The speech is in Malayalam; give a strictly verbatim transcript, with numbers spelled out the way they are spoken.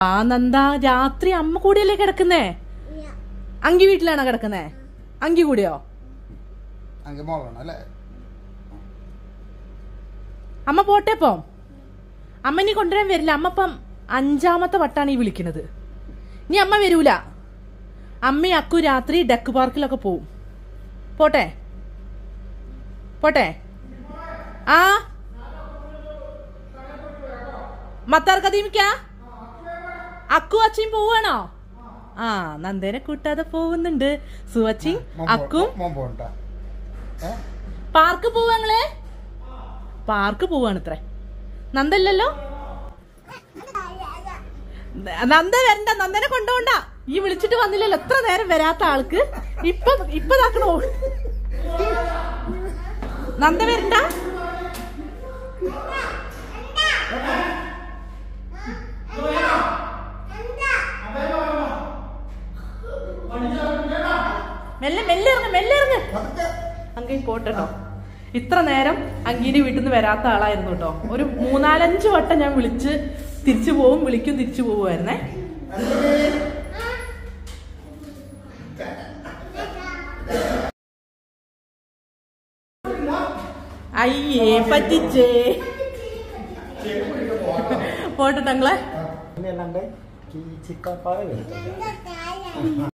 ആ നന്ദ, രാത്രി അമ്മ കൂടിയല്ലേ കിടക്കുന്നേ? അങ്കി വീട്ടിലാണോ കിടക്കുന്നേ? അങ്കി കൂടിയോ? അമ്മ പോട്ടെപ്പോ. അമ്മ ഇനി കൊണ്ടുവരാൻ വരില്ല. അമ്മ ഇപ്പം അഞ്ചാമത്തെ വട്ടാണ് ഈ വിളിക്കുന്നത്. ഇനി അമ്മ വരൂല. അമ്മ അക്കു രാത്രി ഡക്ക് പാർക്കിലൊക്കെ പോവും. പോട്ടെ പോട്ടെ. ആ മത്താർ കദീമിക്ക അക്കു അച്ഛയും പോവാണോ? ആ നന്ദേനെ കൂട്ടാതെ പോകുന്നുണ്ട്. സുവച്ചിയും അക്കും പാർക്ക് പോവാങ്ങളെ. പാർക്ക് പോവാണ് ഇത്രേ. നന്ദല്ലോ. നന്ദ വരണ്ട, നന്ദനെ കൊണ്ടുപോണ്ട. ഈ വിളിച്ചിട്ട് വന്നില്ലല്ലോ എത്ര നേരം വരാത്ത ആൾക്ക്. ഇപ്പൊ ഇപ്പൊ ഇതാക്കണോ? നന്ദ വരണ്ട. മെല്ലെ മെല്ലെ ഇറങ്ങ മെല്ലെ ഇറങ്ങ. അങ്കി പോട്ടോ. ഇത്ര നേരം അങ്കീന്റെ വീട്ടിൽ നിന്ന് വരാത്ത ആളായിരുന്നു കേട്ടോ. ഒരു മൂന്നാലഞ്ച് വട്ടം ഞാൻ വിളിച്ച് തിരിച്ചു പോവും, വിളിക്കും തിരിച്ചു പോവുമായിരുന്നേ. അയ്യേ പറ്റിച്ചേ. പോട്ടെ തങ്ങളെ.